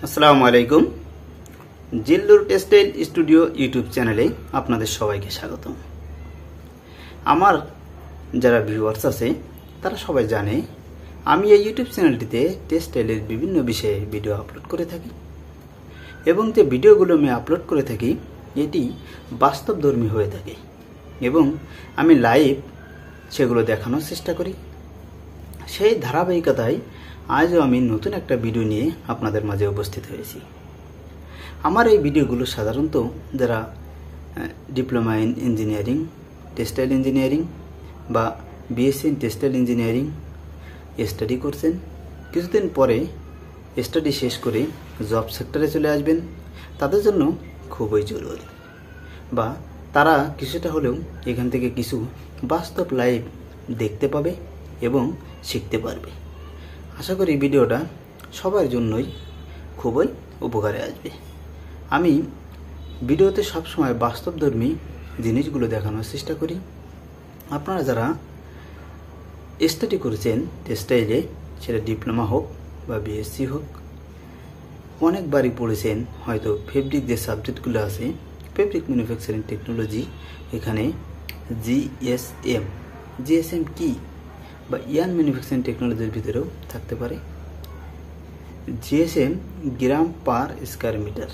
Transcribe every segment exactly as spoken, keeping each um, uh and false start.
আসসালামু আলাইকুম। Zillur textile studio YouTube চ্যানেলে আপনাদের সবাইকে স্বাগতম। আমার যারা ভিউয়ার্স আছে তারা সবাই জানে আমি এই ইউটিউব চ্যানেলটিতে টেক্সটাইলের বিভিন্ন বিষয়ে ভিডিও আপলোড করে থাকি এবং যে ভিডিওগুলো আমি আপলোড করে থাকি এটি বাস্তবধর্মী হয়ে থাকে এবং আমি লাইভ সেগুলো দেখানোর চেষ্টা করি। সেই ধারাবাহিকতায় আজও আমি নতুন একটা ভিডিও নিয়ে আপনাদের মাঝে উপস্থিত হয়েছি। আমার এই ভিডিওগুলো সাধারণত যারা diploma in engineering textile engineering বা BSc in textile engineering study করছেন, কিছুদিন পরে স্টাডি শেষ করে জব সেক্টরে চলে আসবেন, তাদের জন্য খুবই জরুরি। বা তারা কিছুটা হলেও এখান থেকে কিছু বাস্তব লাইভ দেখতে পাবে এবং শিখতে পারবে। আশা করি ভিডিওটা সবার জন্যই খুবই উপকারে আসবে। আমি ভিডিওতে সবসময় বাস্তবধর্মী জিনিসগুলো দেখানোর চেষ্টা করি। আপনারা যারা স্টাডি করেছেন টেক্সটাইলে, সেটা ডিপ্লোমা হোক বা বিএসসি হোক, অনেকবারই পড়েছেন হয়তো ফেব্রিক যে সাবজেক্টগুলো আছে, ফেব্রিক ম্যানুফ্যাকচারিং টেকনোলজি, এখানে জিএসএম জিএসএম কি বা ইয়ান ম্যানুফ্যাকচারিং টেকনোলজির ভিতরেও থাকতে পারে। GSM gram per square metre,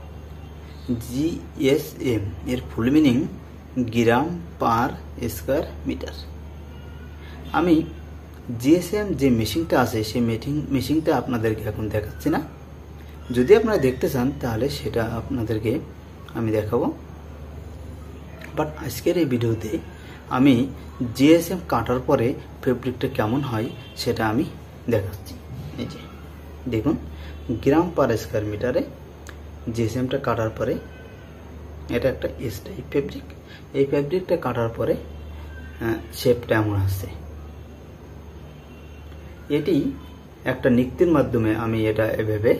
GSM এর full meaning gram per square metre. আমি জিএসএম যে মেশিনটা আছে সেই মেশিন মেশিনটা আপনাদেরকে এখন দেখাচ্ছি না। যদি আপনারা দেখতে চান তাহলে সেটা আপনাদেরকে আমি দেখাবো। বাট আজকের এই ভিডিওতে আমি জিএসএম কাটার পরে ফেব্রিকটা কেমন হয় সেটা আমি দেখাচ্ছি। এই যে দেখুন, গ্রাম পার স্কয়ার মিটারে জিএসএমটা কাটার পরে এটা একটা এস টাইপ ফেব্রিক। এই ফেব্রিকটা কাটার পরে শেপটা এমন আসছে। এটি একটা নিক্তির মাধ্যমে আমি এটা এভাবে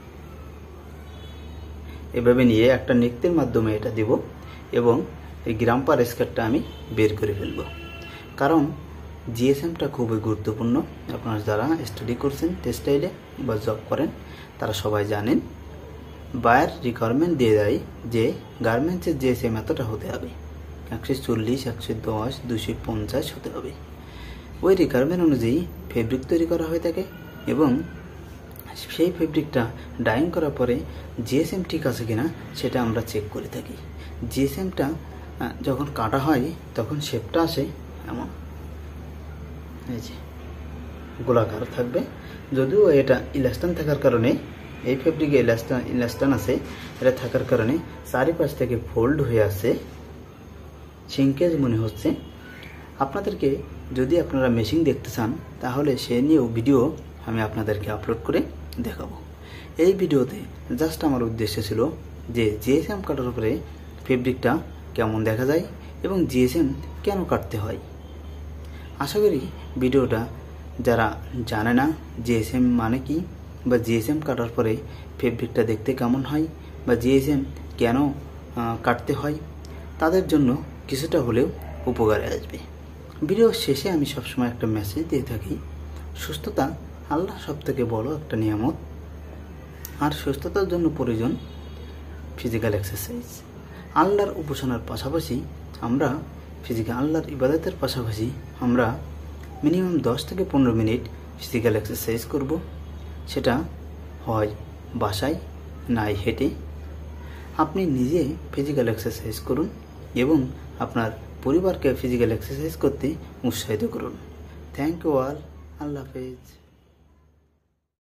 এভাবে নিয়ে একটা নিক্তির মাধ্যমে এটা দিব এবং এই গ্রাম পার স্কয়ারটা আমি বের করে ফেলব। কারণ জিএসএমটা খুবই গুরুত্বপূর্ণ। আপনারা যারা স্টাডি করছেন টেক্সটাইলে বা জব করেন তারা সবাই জানেন বায়ার রিকোয়ারমেন্ট দিয়ে দেয় যে গার্মেন্টসের জিএসএম এতটা হতে হবে, একশো চল্লিশ একশো দশ দুশো পঞ্চাশ হতে হবে। ওই রিকোয়ারমেন্ট অনুযায়ী ফেব্রিক তৈরি করা হয়ে থাকে এবং সেই ফেব্রিকটা ডাইং করার পরে জিএসএম ঠিক আছে কিনা সেটা আমরা চেক করে থাকি। জিএসএমটা যখন কাটা হয় তখন শেপটা আসে এমন, এই যে গোলাকার থাকবে। যদিও এটা ইলাস্টান থাকার কারণে, এই ফেব্রিকে ইলাস্টান ইলাস্টান আছে, এটা থাকার কারণে চারিপাশ থেকে ফোল্ড হয়ে আছে, সিঙ্কেজ মনে হচ্ছে। আপনাদেরকে যদি আপনারা মেশিন দেখতে চান তাহলে সে নিয়েও ভিডিও আমি আপনাদেরকে আপলোড করে দেখাবো। এই ভিডিওতে জাস্ট আমার উদ্দেশ্য ছিল যে জিএসএম কাটার উপরে ফেব্রিকটা কেমন দেখা যায় এবং জিএসএম কেন কাটতে হয়। আশা করি ভিডিওটা যারা জানে না জিএসএম মানে কি বা জিএসএম কাটার পরে ফেব্রিকটা দেখতে কেমন হয় বা জিএসএম কেন কাটতে হয় তাদের জন্য কিছুটা হলেও উপকারে আসবে। ভিডিও শেষে আমি সবসময় একটা মেসেজ দিয়ে থাকি, সুস্থতা আল্লাহ সব থেকে বড় একটা নিয়ামত, আর সুস্থতার জন্য প্রয়োজন ফিজিক্যাল এক্সারসাইজ। আল্লাহর উপাসনার পাশাপাশি আমরা ফিজিক্যাল আল্লাহর ইবাদতের পাশাপাশি আমরা মিনিমাম দশ থেকে পনেরো মিনিট ফিজিক্যাল এক্সারসাইজ করব। সেটা হয় বাসায় নাই হেঁটে। আপনি নিজে ফিজিক্যাল এক্সারসাইজ করুন এবং আপনার পরিবারকে ফিজিক্যাল এক্সারসাইজ করতে উৎসাহিত করুন। Thank you all. আল্লাহ হাফেজ।